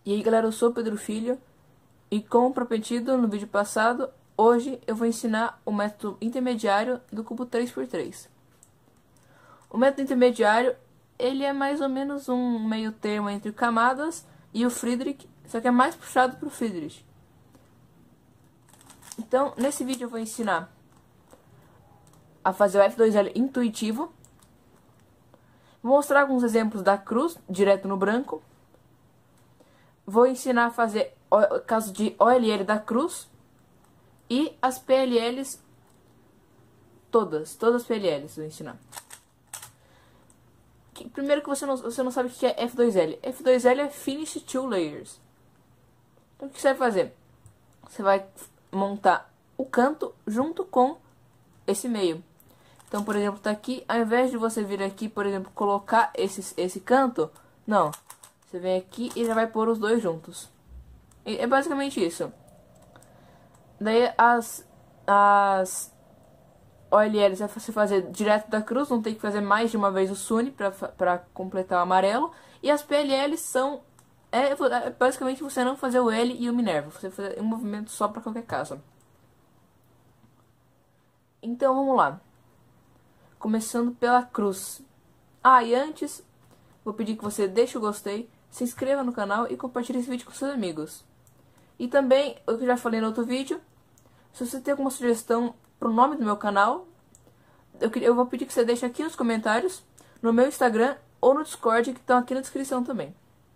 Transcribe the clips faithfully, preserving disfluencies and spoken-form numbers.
E aí galera, eu sou o Pedro Filho e como prometido no vídeo passado, hoje eu vou ensinar o método intermediário do cubo três por três. O método intermediário, ele é mais ou menos um meio termo entre o Camadas e o Friedrich, só que é mais puxado para o Friedrich. Então, nesse vídeo eu vou ensinar a fazer o F dois L intuitivo, vou mostrar alguns exemplos da cruz direto no branco, vou ensinar a fazer o caso de O L L da cruz e as P L Ls todas, todas as P L Ls vou ensinar. Que, primeiro que você não, você não sabe o que é F dois L. F dois L é Finish Two Layers. Então o que você vai fazer? Você vai montar o canto junto com esse meio. Então, por exemplo, tá aqui, ao invés de você vir aqui, por exemplo, colocar esse, esse canto, não. Você vem aqui e já vai pôr os dois juntos. E é basicamente isso. Daí as, as O L Ls é você fazer direto da cruz, não tem que fazer mais de uma vez o Sune pra, pra completar o amarelo. E as P L Ls são, é, é basicamente você não fazer o L e o Minerva, você fazer um movimento só pra qualquer caso. Então vamos lá. Começando pela cruz. Ah, e antes, vou pedir que você deixe o gostei, se inscreva no canal e compartilhe esse vídeo com seus amigos. E também, o que eu já falei no outro vídeo, se você tem alguma sugestão pro nome do meu canal, eu, eu vou pedir que você deixe aqui nos comentários, no meu Instagram ou no Discord, que estão aqui na descrição também.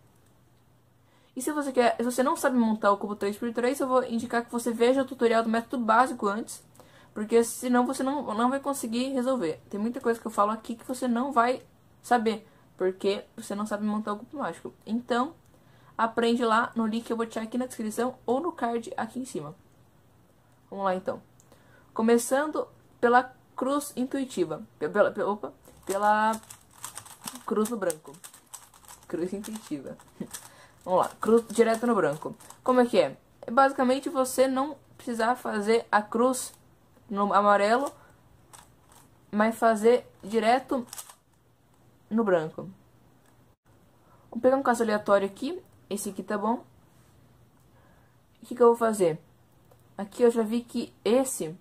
E se você, quer, se você não sabe montar o cubo três por três, eu vou indicar que você veja o tutorial do método básico antes, porque senão você não, não vai conseguir resolver. Tem muita coisa que eu falo aqui que você não vai saber, porque você não sabe montar o cubo mágico. Então, aprende lá no link que eu vou deixar aqui na descrição ou no card aqui em cima. Vamos lá então. Começando pela cruz intuitiva. Pela, pela, opa, pela cruz no branco. Cruz intuitiva. Vamos lá, cruz direto no branco. Como é que é? É basicamente você não precisar fazer a cruz no amarelo, mas fazer direto no branco. Vou pegar um caso aleatório aqui. Esse aqui tá bom. O que que eu vou fazer? Aqui eu já vi que esse,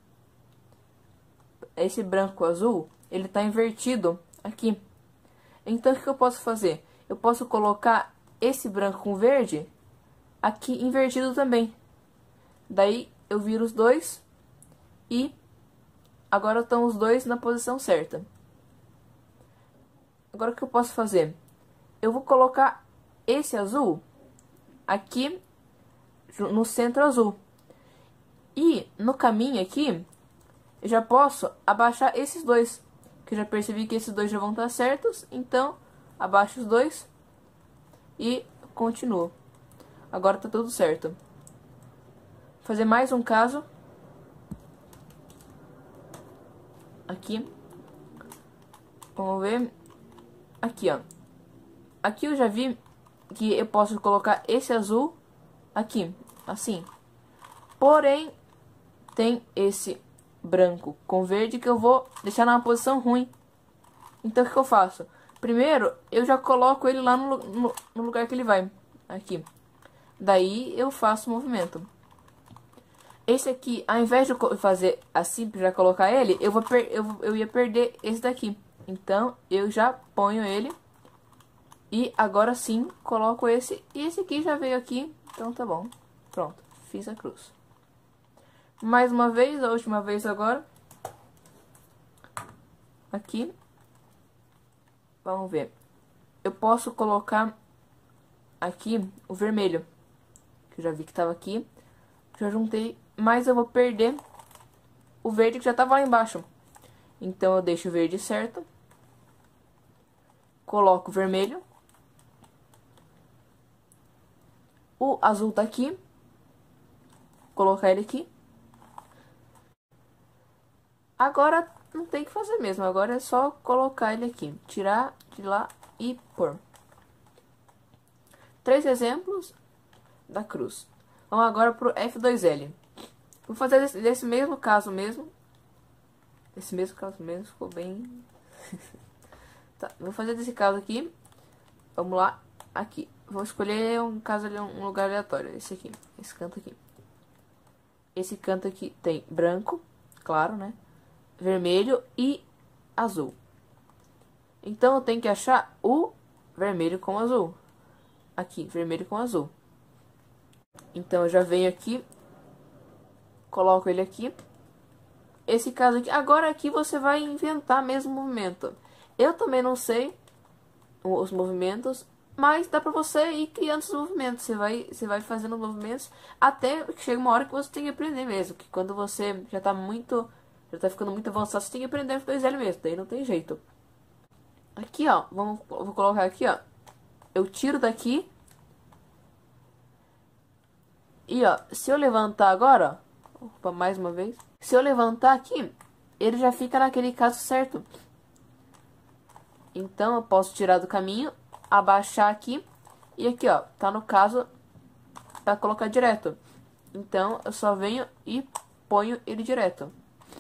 esse branco azul, ele tá invertido aqui. Então o que que eu posso fazer? Eu posso colocar esse branco com verde aqui invertido também. Daí eu viro os dois e agora estão os dois na posição certa. Agora o que eu posso fazer? Eu vou colocar esse azul aqui no centro azul. E no caminho aqui, eu já posso abaixar esses dois. Que eu já percebi que esses dois já vão estar certos. Então, abaixo os dois e continuo. Agora tá tudo certo. Vou fazer mais um caso. Aqui. Vamos ver. Aqui, ó. Aqui eu já vi que eu posso colocar esse azul aqui, assim. Porém, tem esse branco com verde que eu vou deixar numa posição ruim. Então, o que, que eu faço? Primeiro, eu já coloco ele lá no, no, no lugar que ele vai. Aqui. Daí, eu faço o movimento. Esse aqui, ao invés de eu fazer assim, já colocar ele, eu, vou per eu, eu ia perder esse daqui. Então, eu já ponho ele. E agora sim, coloco esse. E esse aqui já veio aqui. Então, tá bom. Pronto. Fiz a cruz. Mais uma vez, a última vez agora. Aqui. Vamos ver. Eu posso colocar aqui o vermelho. Que eu já vi que estava aqui. Já juntei. Mas eu vou perder o verde que já estava lá embaixo. Então eu deixo o verde certo. Coloco o vermelho. O azul tá aqui. Vou colocar ele aqui. Agora não tem que fazer mesmo. Agora é só colocar ele aqui. Tirar de lá e pôr. Três exemplos da cruz. Vamos agora pro F dois L. Vou fazer desse, desse mesmo caso mesmo. Esse mesmo caso mesmo. Ficou bem... Tá, vou fazer desse caso aqui. Vamos lá. aqui. Vou escolher um caso ali, um lugar aleatório. Esse aqui, esse canto aqui. Esse canto aqui tem branco, claro, né? Vermelho e azul. Então eu tenho que achar o vermelho com azul. Aqui, vermelho com azul. Então eu já venho aqui, coloco ele aqui. Esse caso aqui, agora aqui você vai inventar mesmo o movimento. Eu também não sei os movimentos, mas dá pra você ir criando os movimentos. Você vai, você vai fazendo os movimentos até que chega uma hora que você tem que aprender mesmo. Que quando você já tá muito, já tá ficando muito avançado, você tem que aprender F dois L mesmo. Daí não tem jeito. Aqui, ó, vamos, vou colocar aqui, ó. Eu tiro daqui. E, ó, se eu levantar agora, ó, opa, mais uma vez. Se eu levantar aqui, ele já fica naquele caso certo. Então, eu posso tirar do caminho, abaixar aqui. E aqui, ó, tá no caso pra colocar direto. Então, eu só venho e ponho ele direto.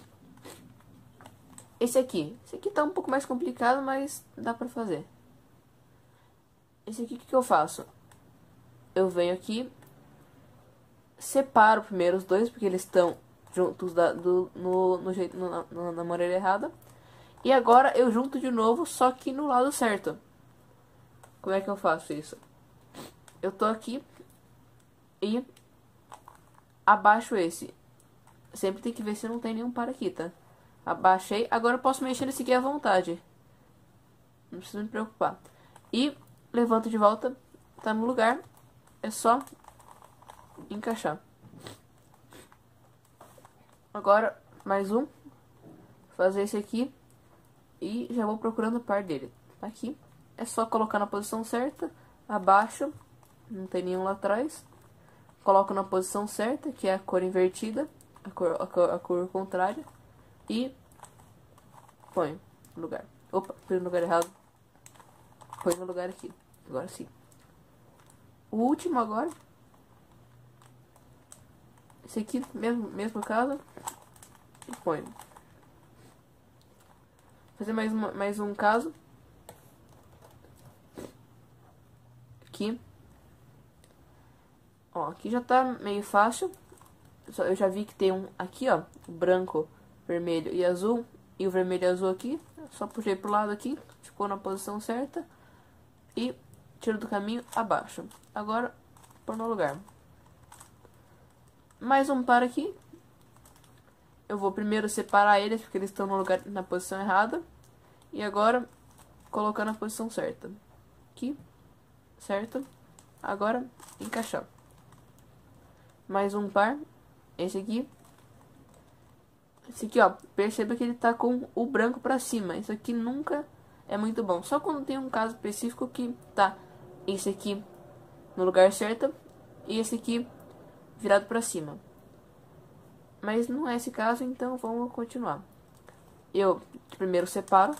Esse aqui. Esse aqui tá um pouco mais complicado, mas dá pra fazer. Esse aqui, o que, que eu faço? Eu venho aqui, separo primeiro os dois, porque eles estão juntos da, do, no, no jeito, no, na, na maneira errada. E agora eu junto de novo, só que no lado certo. Como é que eu faço isso? Eu tô aqui e abaixo esse. Sempre tem que ver se não tem nenhum par aqui, tá? Abaixei. Agora eu posso mexer nesse aqui à vontade. Não precisa me preocupar. E levanto de volta. Tá no lugar. É só encaixar. Agora, mais um. Fazer esse aqui. E já vou procurando o par dele. Aqui. É só colocar na posição certa. Abaixo. Não tem nenhum lá atrás. Coloco na posição certa, que é a cor invertida. A cor, a cor, a cor contrária. E põe no lugar. Opa, põe no lugar errado. Põe no lugar aqui. Agora sim. O último agora. Esse aqui, mesmo, mesmo caso. E põe. Fazer mais, uma, mais um caso. Aqui. Ó, aqui já tá meio fácil. Eu já vi que tem um aqui, ó. Branco, vermelho e azul. E o vermelho e azul aqui. Só puxei pro lado aqui. Ficou na posição certa. E tiro do caminho abaixo. Agora, pôr no lugar. Mais um par aqui. Eu vou primeiro separar eles, porque eles estão no lugar, na posição errada. E agora, colocar na posição certa. Aqui. Certo? Agora, encaixar. Mais um par. Esse aqui. Esse aqui, ó. Perceba que ele tá com o branco pra cima. Isso aqui nunca é muito bom. Só quando tem um caso específico que tá esse aqui no lugar certo. E esse aqui virado pra cima. Mas não é esse caso, então vamos continuar. Eu primeiro separo.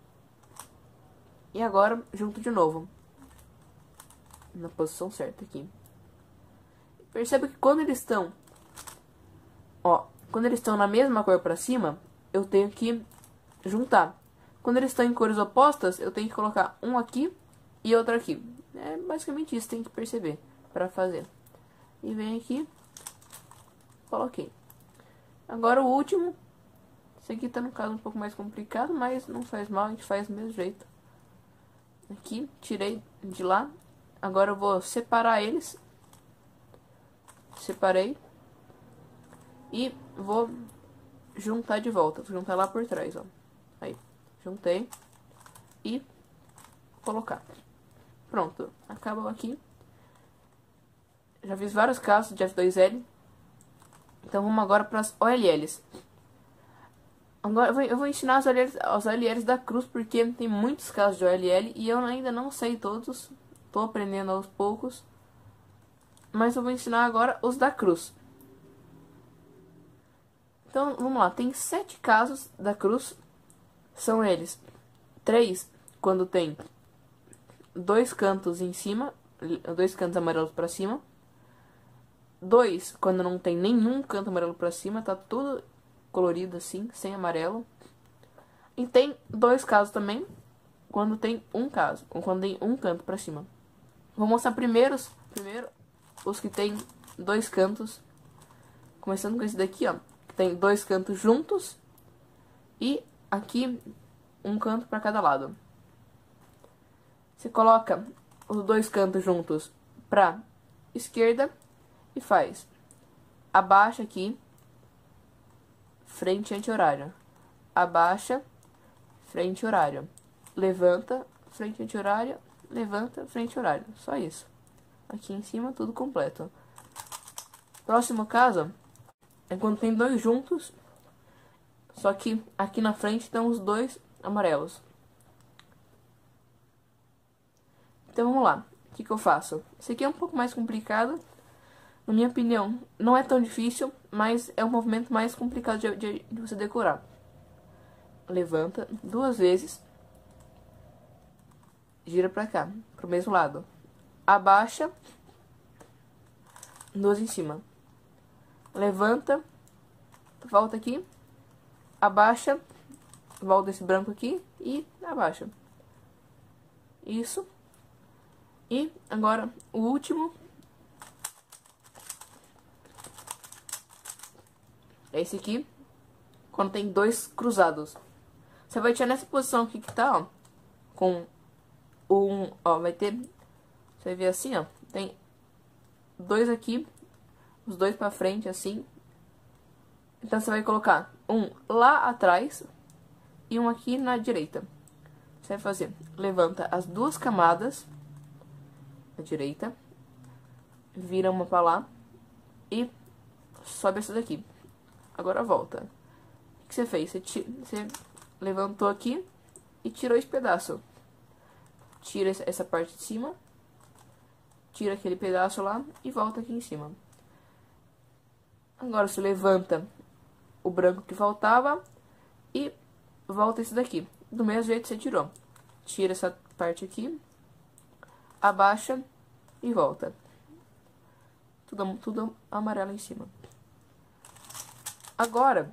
E agora junto de novo. Na posição certa aqui. Perceba que quando eles estão... Ó, quando eles estão na mesma cor pra cima, eu tenho que juntar. Quando eles estão em cores opostas, eu tenho que colocar um aqui e outro aqui. É basicamente isso, tem que perceber pra fazer. E vem aqui, coloquei. Agora o último. Esse aqui tá no caso um pouco mais complicado, mas não faz mal, a gente faz do mesmo jeito. Aqui, tirei de lá. Agora eu vou separar eles. Separei. E vou juntar de volta. Vou juntar lá por trás, ó. Aí, juntei. E colocar. Pronto, acabou aqui. Já fiz vários casos de F dois L. Então vamos agora para as O L Ls. Agora eu vou, eu vou ensinar as O L Ls, as O L Ls da cruz, porque tem muitos casos de O L L e eu ainda não sei todos. Tô aprendendo aos poucos. Mas eu vou ensinar agora os da cruz. Então, vamos lá. Tem sete casos da cruz. São eles. Três, quando tem dois cantos em cima. Dois cantos amarelos pra cima. Dois, quando não tem nenhum canto amarelo pra cima. Tá tudo colorido assim, sem amarelo. E tem dois casos também. Quando tem um caso. Ou quando tem um canto pra cima. Vou mostrar primeiros, primeiro os que tem dois cantos. Começando com esse daqui, ó. Que tem dois cantos juntos. E aqui um canto para cada lado. Você coloca os dois cantos juntos pra esquerda e faz. Abaixa aqui. Frente anti-horário. Abaixa. Frente horário. Levanta. Frente anti-horário. Levanta. Frente horário. Só isso. Aqui em cima tudo completo. Próximo caso é quando tem dois juntos. Só que aqui na frente estão os dois amarelos. Então vamos lá. O que, que eu faço? Esse aqui é um pouco mais complicado. Na minha opinião, não é tão difícil, mas é um movimento mais complicado de, de, de você decorar. Levanta duas vezes. Gira pra cá, pro mesmo lado. Abaixa. Duas em cima. Levanta. Volta aqui. Abaixa. Volta esse branco aqui e abaixa. Isso. E agora o último. É esse aqui. Quando tem dois cruzados. Você vai tirar nessa posição aqui que tá, ó. Com um, ó, vai ter. Você vai ver assim, ó. Tem dois aqui. Os dois pra frente, assim. Então você vai colocar um lá atrás. E um aqui na direita. Você vai fazer. Levanta as duas camadas. À direita. Vira uma pra lá. E sobe essa daqui. Agora volta. O que você fez? Você, você levantou aqui e tirou esse pedaço. Tira essa parte de cima. Tira aquele pedaço lá e volta aqui em cima. Agora você levanta o branco que faltava e volta esse daqui. Do mesmo jeito que você tirou. Tira essa parte aqui. Abaixa e volta. Tudo, tudo amarelo em cima. Agora,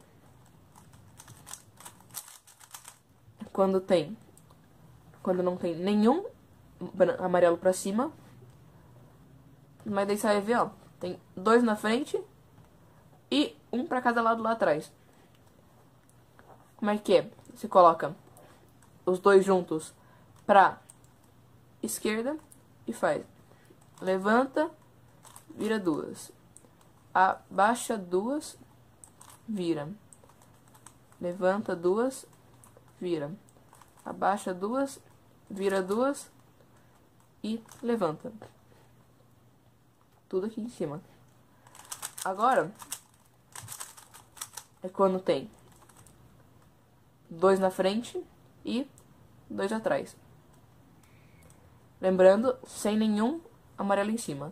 quando tem, quando não tem nenhum amarelo pra cima, mas daí você vai ver, ó, tem dois na frente e um pra cada lado lá atrás. Como é que é? Você coloca os dois juntos pra esquerda e faz. Levanta, vira duas. Abaixa duas. Vira. Levanta duas, vira. Abaixa duas, vira duas e levanta. Tudo aqui em cima. Agora é quando tem dois na frente e dois atrás. Lembrando, sem nenhum amarelo em cima.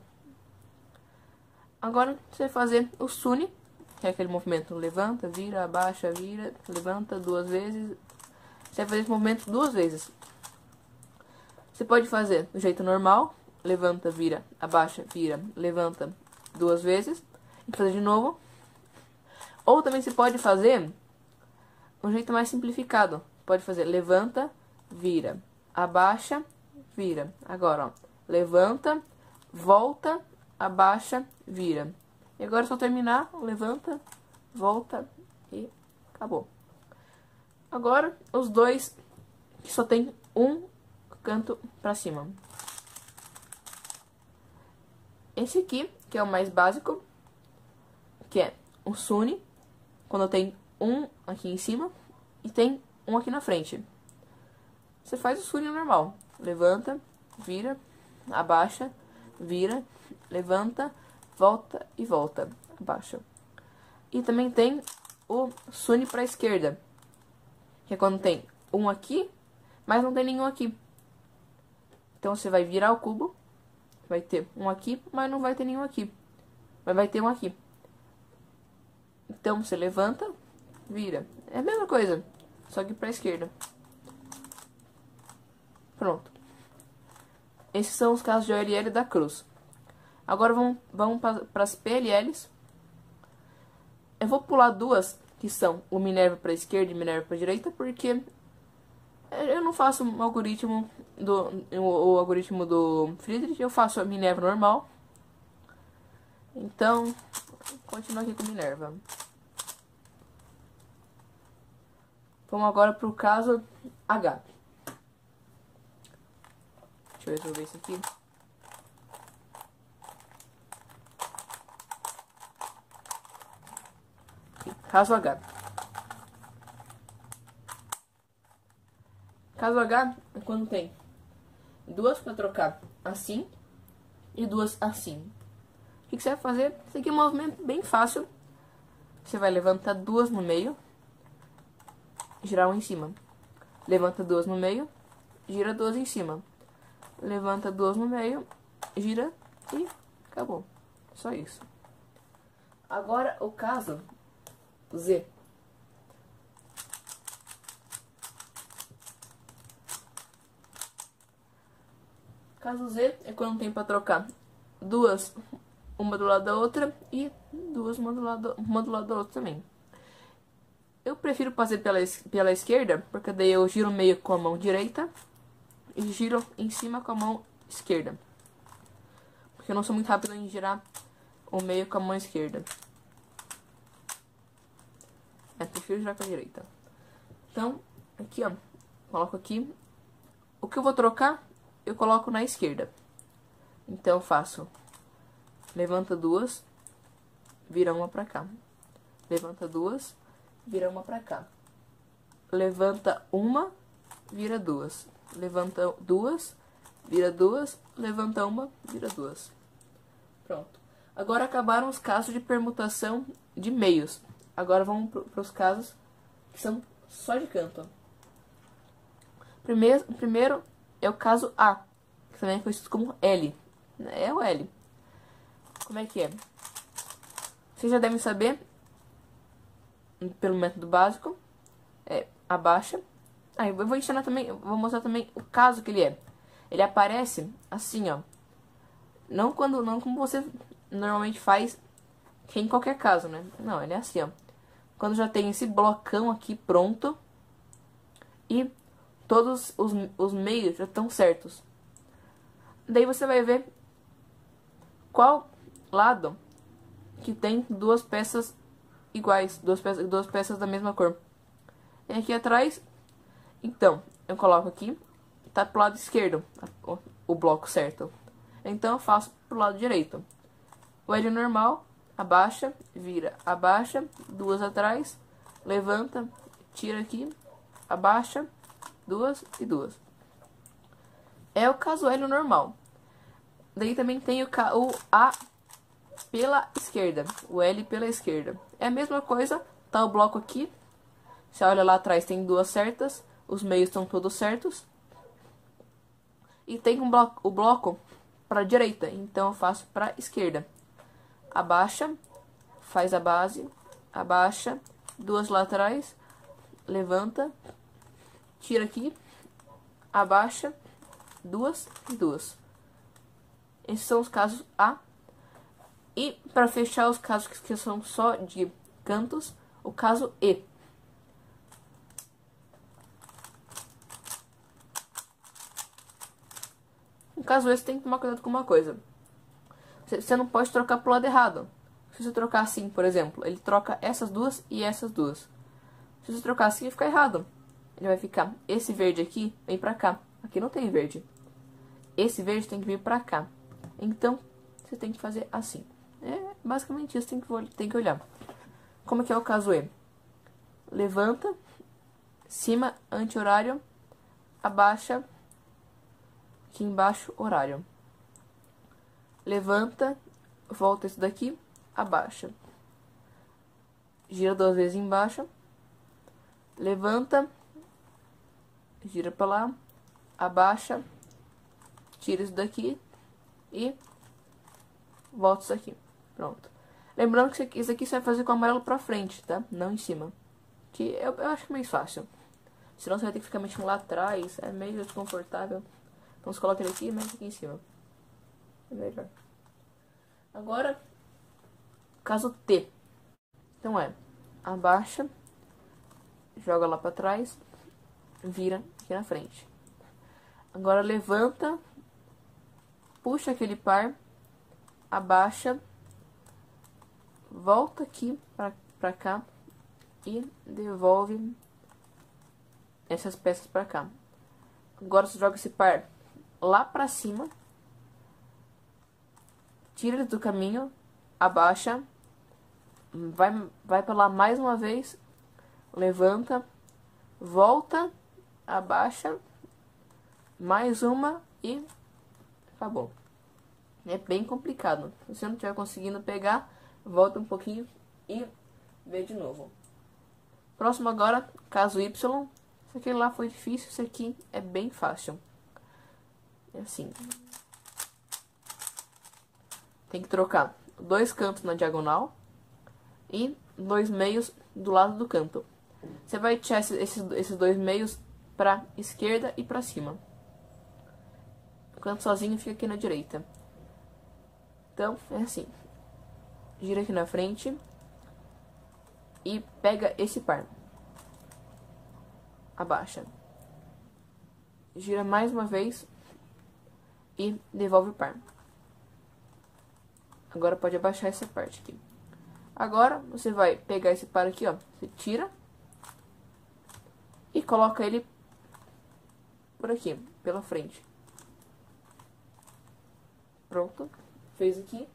Agora você vai fazer o Sune. Que é aquele movimento, levanta, vira, abaixa, vira, levanta duas vezes. Você vai fazer esse movimento duas vezes. Você pode fazer do jeito normal, levanta, vira, abaixa, vira, levanta duas vezes. E fazer de novo. Ou também você pode fazer um jeito mais simplificado. Pode fazer levanta, vira, abaixa, vira. Agora, ó, levanta, volta, abaixa, vira. E agora é só terminar, levanta, volta e acabou. Agora, os dois que só tem um canto pra cima. Esse aqui, que é o mais básico, que é o Sune, quando tem um aqui em cima e tem um aqui na frente. Você faz o Sune normal. Levanta, vira, abaixa, vira, levanta, volta e volta, abaixa. E também tem o Sune para a esquerda, que é quando tem um aqui, mas não tem nenhum aqui. Então você vai virar o cubo, vai ter um aqui, mas não vai ter nenhum aqui. Mas vai ter um aqui. Então você levanta, vira. É a mesma coisa, só que para a esquerda. Pronto. Esses são os casos de O L L da cruz. Agora vamos, vamos para as P L Ls. Eu vou pular duas, que são o Minerva para a esquerda e Minerva para a direita, porque eu não faço um algoritmo do o, o algoritmo do Friedrich, eu faço a Minerva normal. Então, continuo aqui com Minerva. Vamos agora para o caso H. Deixa eu resolver isso aqui. Caso H. Caso H é quando tem duas para trocar assim e duas assim. O que você vai fazer? Isso aqui é um movimento bem fácil. Você vai levantar duas no meio, girar um em cima. Levanta duas no meio, gira duas em cima. Levanta duas no meio, gira e acabou. Só isso. Agora o caso Z. Caso Z é quando tem para trocar duas, uma do lado da outra e duas uma do lado, uma do lado da outra também. Eu prefiro fazer pela, pela esquerda, porque daí eu giro o meio com a mão direita e giro em cima com a mão esquerda. Porque eu não sou muito rápido em girar o meio com a mão esquerda. É, prefiro girar com a direita. Então, aqui ó, coloco aqui. O que eu vou trocar, eu coloco na esquerda. Então eu faço, levanta duas, vira uma pra cá. Levanta duas, vira uma pra cá. Levanta uma, vira duas. Levanta duas, vira duas. Levanta uma, vira duas. Pronto. Agora acabaram os casos de permutação de meios. Agora vamos para os casos que são só de canto. Primeiro, primeiro é o caso A, que também é conhecido como L. É o L. Como é que é? Vocês já devem saber, pelo método básico, é abaixa. Ah, eu vou ensinar também, eu vou mostrar também o caso que ele é. Ele aparece assim, ó. Não quando, não como você normalmente faz em qualquer caso, né? Não, ele é assim, ó. Quando já tem esse blocão aqui pronto e todos os, os meios já estão certos. Daí você vai ver qual lado que tem duas peças iguais, duas peças, duas peças da mesma cor. E aqui atrás, então, eu coloco aqui, tá pro lado esquerdo, o, o bloco certo. Então eu faço pro lado direito. O L normal, abaixa, vira, abaixa, duas atrás, levanta, tira aqui, abaixa, duas e duas. É o caso L normal. Daí também tem o, o A pela esquerda, o L pela esquerda. É a mesma coisa, tá o bloco aqui. Você olha lá atrás, tem duas certas, os meios estão todos certos. E tem um bloco, o bloco para direita, então eu faço para esquerda. Abaixa, faz a base, abaixa, duas lá atrás, levanta, tira aqui, abaixa, duas e duas. Esses são os casos A. E para fechar os casos que são só de cantos, o caso E. No caso E, você tem que tomar cuidado com uma coisa. Você não pode trocar pro lado errado. Se você trocar assim, por exemplo, ele troca essas duas e essas duas. Se você trocar assim, vai ficar errado. Ele vai ficar, esse verde aqui vem pra cá. Aqui não tem verde. Esse verde tem que vir pra cá. Então, você tem que fazer assim. É basicamente isso, tem que, tem que olhar. Como é que é o caso E? Levanta, cima, anti-horário, abaixa, aqui embaixo, horário. Levanta, volta isso daqui, abaixa. Gira duas vezes embaixo. Levanta, gira pra lá, abaixa, tira isso daqui e volta isso aqui. Pronto. Lembrando que isso aqui você vai fazer com o amarelo pra frente, tá? Não em cima. Que eu, eu acho meio fácil. Senão você vai ter que ficar mexendo lá atrás. É meio desconfortável. Então você coloca ele aqui e mete aqui em cima. É melhor. Agora, caso T. Então é, abaixa, joga lá pra trás, vira aqui na frente. Agora levanta, puxa aquele par, abaixa, volta aqui pra, pra cá e devolve essas peças pra cá. Agora você joga esse par lá pra cima, tira ele do caminho, abaixa, vai, vai pra lá mais uma vez, levanta, volta, abaixa, mais uma e acabou. É bem complicado. Se você não estiver conseguindo pegar, volta um pouquinho e vê de novo. Próximo agora, caso Y. Isso aqui lá foi difícil, isso aqui é bem fácil. É assim. Tem que trocar dois cantos na diagonal e dois meios do lado do canto. Você vai tirar esses, esses dois meios para esquerda e para cima. O canto sozinho fica aqui na direita. Então, é assim. Gira aqui na frente e pega esse par. Abaixa. Gira mais uma vez e devolve o par. Agora pode abaixar essa parte aqui. Agora você vai pegar esse par aqui, ó. Você tira e coloca ele por aqui, pela frente. Pronto. Fez aqui.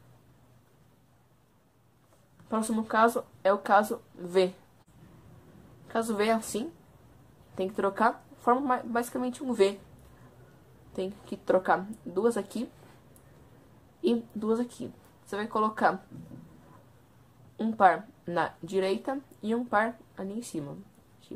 Próximo caso é o caso V. Caso V é assim. Tem que trocar. Forma basicamente um V. Tem que trocar duas aqui e duas aqui. Você vai colocar um par na direita e um par ali em cima. Aqui.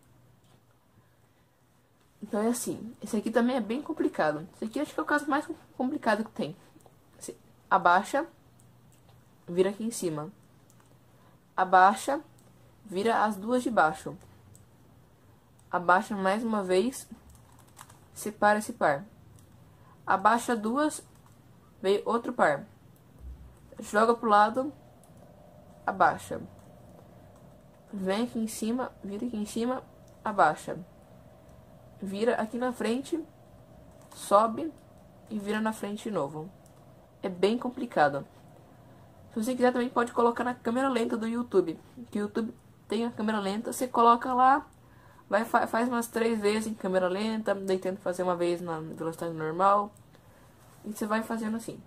Então é assim. Esse aqui também é bem complicado. Esse aqui acho que é o caso mais complicado que tem. Você abaixa, vira aqui em cima. Abaixa, vira as duas de baixo. Abaixa mais uma vez, separa esse par. Abaixa duas, veio outro par. Joga pro lado, abaixa. Vem aqui em cima, vira aqui em cima, abaixa. Vira aqui na frente, sobe e vira na frente de novo. É bem complicado. Se você quiser também pode colocar na câmera lenta do YouTube. Que o YouTube tem a câmera lenta, você coloca lá, vai, faz umas três vezes em câmera lenta, daí tenta fazer uma vez na velocidade normal. E você vai fazendo assim.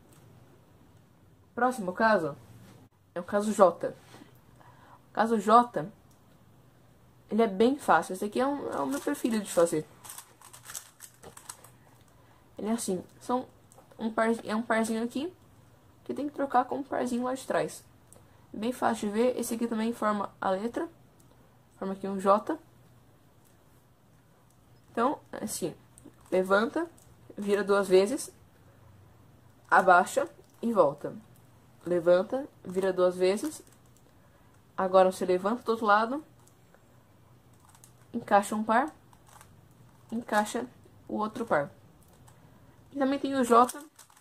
Próximo caso é o caso J. O caso J, ele é bem fácil. Esse aqui é, um, é o meu preferido de fazer. Ele é assim, são um par, é um parzinho aqui, que tem que trocar com um parzinho lá de trás. Bem fácil de ver. Esse aqui também forma a letra. Forma aqui um J. Então, assim, levanta, vira duas vezes, abaixa e volta. Levanta, vira duas vezes. Agora você levanta do outro lado, encaixa um par, encaixa o outro par. E também tem o J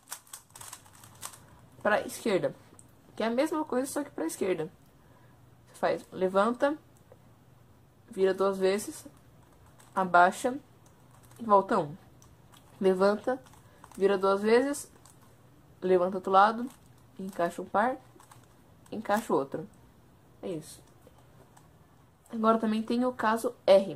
para a esquerda, que é a mesma coisa, só que para a esquerda. Você faz, levanta, vira duas vezes, abaixa e volta um. Levanta, vira duas vezes, levanta do outro lado, encaixa um par, encaixa o outro. É isso. Agora também tem o caso R.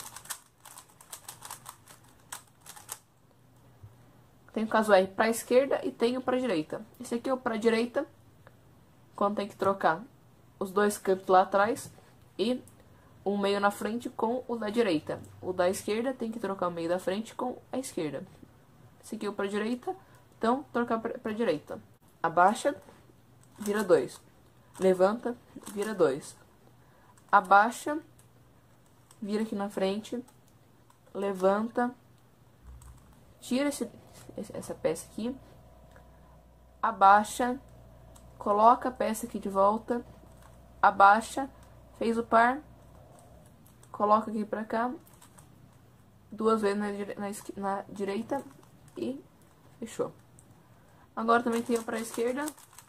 Tem o caso R para a esquerda e tem o para a direita. Esse aqui é o para a direita, quando tem que trocar os dois cantos lá atrás e um meio na frente com o da direita. O da esquerda tem que trocar o meio da frente com a esquerda. Esse aqui é o para a direita, então trocar para a direita. Abaixa, vira dois. Levanta, vira dois. Abaixa, vira aqui na frente, levanta, tira esse, essa peça aqui, abaixa, coloca a peça aqui de volta, abaixa, fez o par, coloca aqui pra cá, duas vezes na, na, na direita e fechou. Agora também tem o pra esquerda,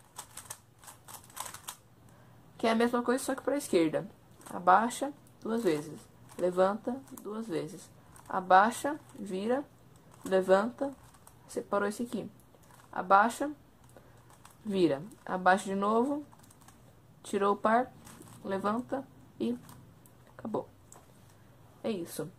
que é a mesma coisa, só que pra esquerda. Abaixa duas vezes, levanta duas vezes, abaixa, vira, levanta, separou esse aqui. Abaixa, vira, abaixa de novo, tirou o par, levanta e acabou. É isso.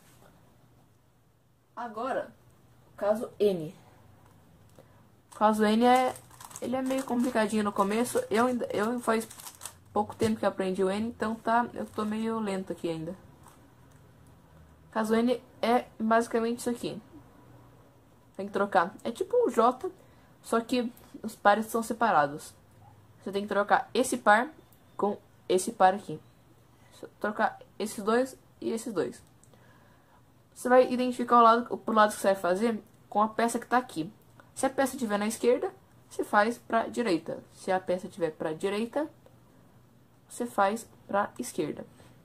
Agora, caso N. O caso N é, ele é meio complicadinho no começo. Eu ainda, eu faz pouco tempo que aprendi o N, então tá, eu tô meio lento aqui ainda. Caso N é basicamente isso aqui. Tem que trocar. É tipo um J, só que os pares são separados. Você tem que trocar esse par com esse par aqui. Trocar esses dois e esses dois. Você vai identificar o lado, pro lado que você vai fazer com a peça que está aqui. Se a peça estiver na esquerda, você faz para a direita. Se a peça estiver para a direita, você faz para a esquerda.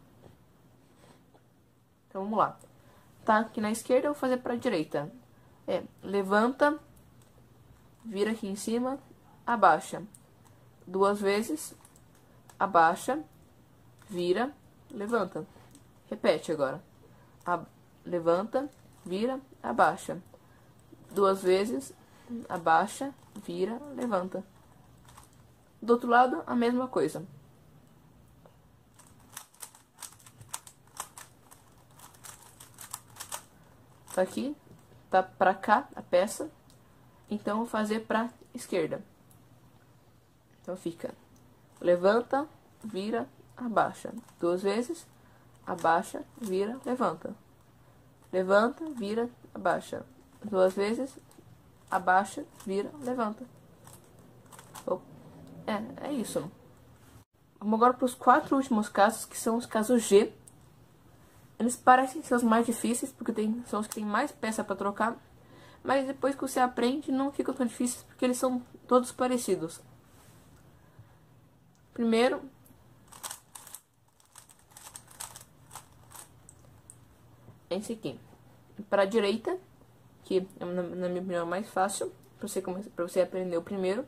Então vamos lá. Tá aqui na esquerda, eu vou fazer para a direita. É, levanta, vira aqui em cima, abaixa. Duas vezes, abaixa, vira, levanta. Repete agora. A, levanta, vira, abaixa. Duas vezes, abaixa, vira, levanta. Do outro lado, a mesma coisa. Tá aqui, tá pra cá a peça, então vou fazer pra esquerda. Então fica, levanta, vira, abaixa. Duas vezes, abaixa, vira, levanta. Levanta, vira, abaixa. Duas vezes, abaixa, vira, levanta. É, é isso. Vamos agora para os quatro últimos casos, que são os casos G. Eles parecem ser os mais difíceis, porque tem, são os que tem mais peça para trocar. Mas depois que você aprende, não ficam tão difíceis, porque eles são todos parecidos. Primeiro, esse aqui. Para a direita, que é, na, na minha opinião, é mais fácil, para você, pra você aprender o primeiro.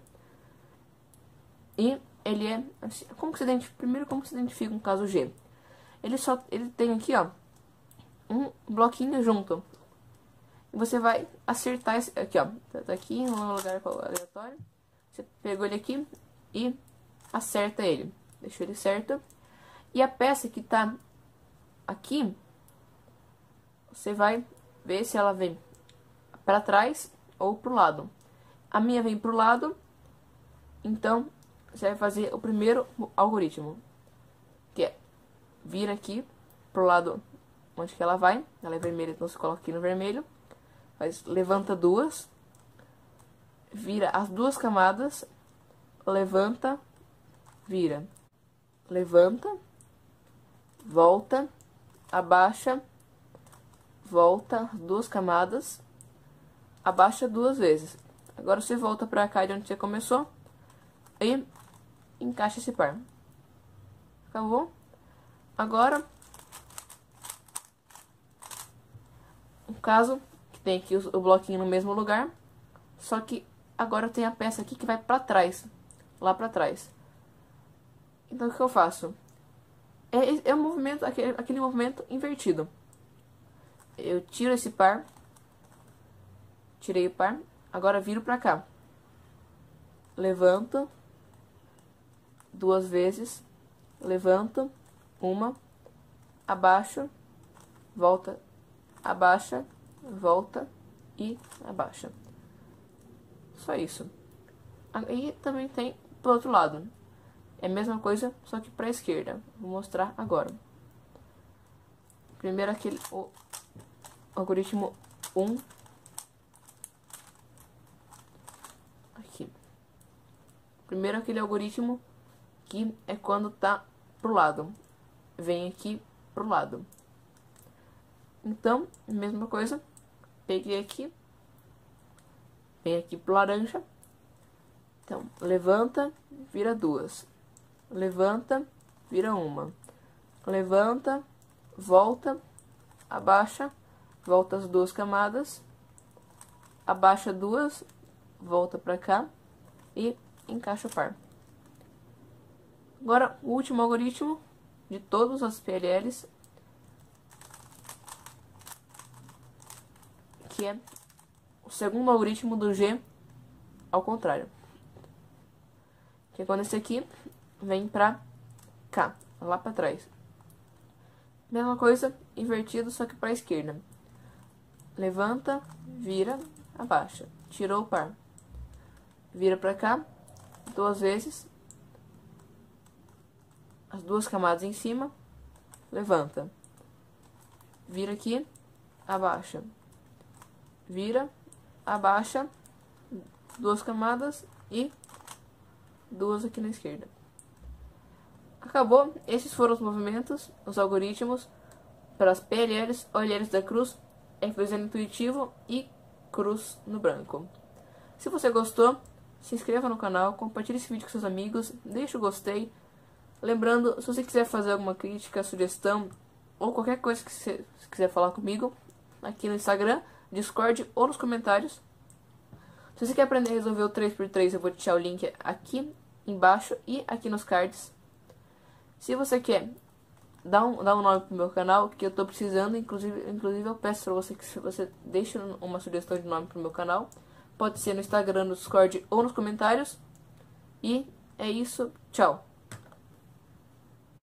E ele é, assim, como que se identifica, primeiro, como se identifica um caso G? Ele só, ele tem aqui, ó, um bloquinho junto. E você vai acertar esse aqui, ó, tá aqui no lugar aleatório. Você pegou ele aqui e acerta ele. Deixa ele certo. E a peça que tá aqui, você vai ver se ela vem para trás ou pro lado. A minha vem pro lado, então você vai fazer o primeiro algoritmo, que é vira aqui pro lado onde que ela vai. Ela é vermelha, então você coloca aqui no vermelho. Faz, levanta duas, vira as duas camadas, levanta, vira, levanta, volta, abaixa, volta duas camadas, abaixa duas vezes. Agora você volta pra cá de onde você começou e encaixa esse par. Acabou? Agora, um caso que tem aqui o bloquinho no mesmo lugar, só que agora tem a peça aqui que vai pra trás, lá pra trás. Então o que eu faço? É, é um movimento, aquele, aquele movimento invertido. Eu tiro esse par, tirei o par, agora viro pra cá. Levanto duas vezes, levanto uma, abaixo, volta, abaixa, volta e abaixa. Só isso. Aí também tem pro outro lado. É a mesma coisa, só que pra esquerda. Vou mostrar agora. Primeiro aquele o algoritmo um. Aqui. Primeiro aquele algoritmo que é quando tá pro lado. Vem aqui pro lado. Então, mesma coisa. Peguei aqui. Vem aqui pro laranja. Então, levanta, vira duas. Levanta, vira uma. Levanta, volta, abaixa, volta as duas camadas. Abaixa duas, volta pra cá e encaixa o par. Agora, o último algoritmo de todos as P L Ls que é o segundo algoritmo do G ao contrário. Que é quando esse aqui vem pra cá, lá pra trás. Mesma coisa, invertido, só que pra esquerda. Levanta, vira, abaixa. Tirou o par. Vira pra cá, duas vezes. As duas camadas em cima. Levanta. Vira aqui, abaixa. Vira, abaixa. Duas camadas e duas aqui na esquerda. Acabou. Esses foram os movimentos, os algoritmos para as P L Ls, O L Ls da cruz, F dois L intuitivo e cruz no branco. Se você gostou, se inscreva no canal, compartilhe esse vídeo com seus amigos, deixe o gostei. Lembrando, se você quiser fazer alguma crítica, sugestão ou qualquer coisa que você quiser falar comigo, aqui no Instagram, Discord ou nos comentários. Se você quer aprender a resolver o três por três, eu vou deixar o link aqui embaixo e aqui nos cards. Se você quer dar um, dar um nome pro meu canal, que eu tô precisando, inclusive, inclusive eu peço pra você que você deixe uma sugestão de nome pro meu canal. Pode ser no Instagram, no Discord ou nos comentários. E é isso, tchau!